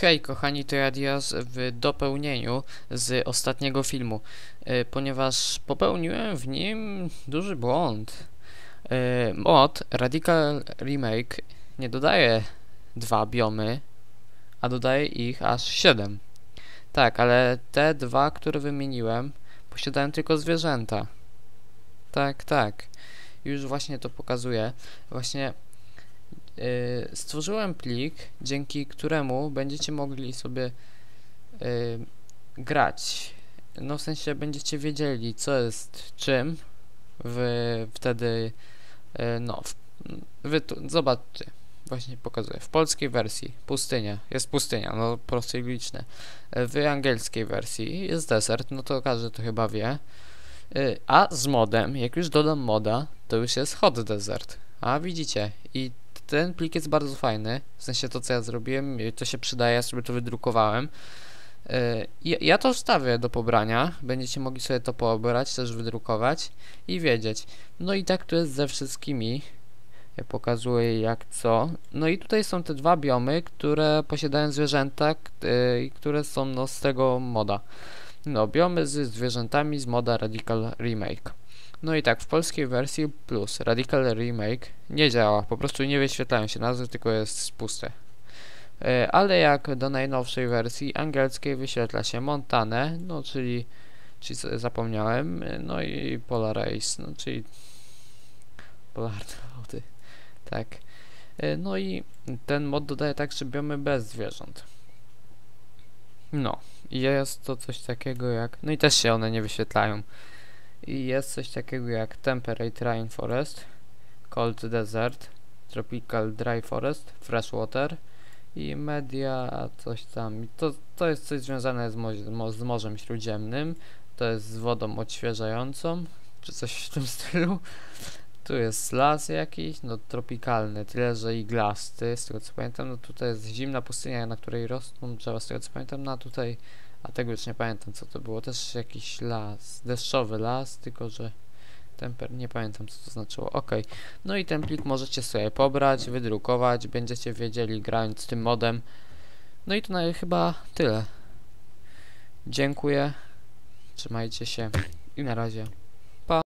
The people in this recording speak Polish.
Hej kochani, to ja Diaz w dopełnieniu z ostatniego filmu, ponieważ popełniłem w nim duży błąd. Mod Radical Remake nie dodaje 2 biomy, a dodaje ich aż 7. Tak, ale te 2, które wymieniłem, posiadają tylko zwierzęta. Tak. Już właśnie to pokazuję. Właśnie stworzyłem plik, dzięki któremu będziecie mogli sobie grać. No w sensie będziecie wiedzieli, co jest czym. Wtedy wy tu zobaczcie. Właśnie pokazuję. W polskiej wersji pustynia, jest pustynia, no proste i liczne. W angielskiej wersji jest desert, no to każdy to chyba wie. A z modem, jak już dodam moda, to już jest hot desert. A widzicie, i ten plik jest bardzo fajny, w sensie to co ja zrobiłem, to się przydaje, ja sobie to wydrukowałem. Ja to wstawię do pobrania, będziecie mogli sobie to pobrać, też wydrukować i wiedzieć. No i tak to jest ze wszystkimi. Ja pokazuję jak co. No i tutaj są te 2 biomy, które posiadają zwierzęta, które są no z tego moda. No, biomy z zwierzętami z moda Radical Remake. No i tak, w polskiej wersji plus Radical Remake nie działa, po prostu nie wyświetlają się nazwy, tylko jest puste. Ale jak do najnowszej wersji angielskiej wyświetla się Montane, no czyli zapomniałem, no i Polaris, no czyli polarne lody, tak. No i ten mod dodaje także biomy bez zwierząt. No, i jest to coś takiego jak, no i też się one nie wyświetlają. I jest coś takiego jak Temperate Rainforest, Cold Desert, Tropical Dry Forest, Freshwater i Media coś tam. I to jest coś związane z Morzem Śródziemnym, to jest z wodą odświeżającą, czy coś w tym stylu. Tu jest las jakiś, no tropikalny, tyle że iglasty, z tego co pamiętam. No tutaj jest zimna pustynia, na której rosną drzewa, z tego co pamiętam. No a tutaj, a tego już nie pamiętam co to było, też jakiś las, deszczowy las, tylko że nie pamiętam co to znaczyło. Ok, no i ten plik możecie sobie pobrać, wydrukować, będziecie wiedzieli grając z tym modem. No i to chyba tyle. Dziękuję, trzymajcie się i na razie.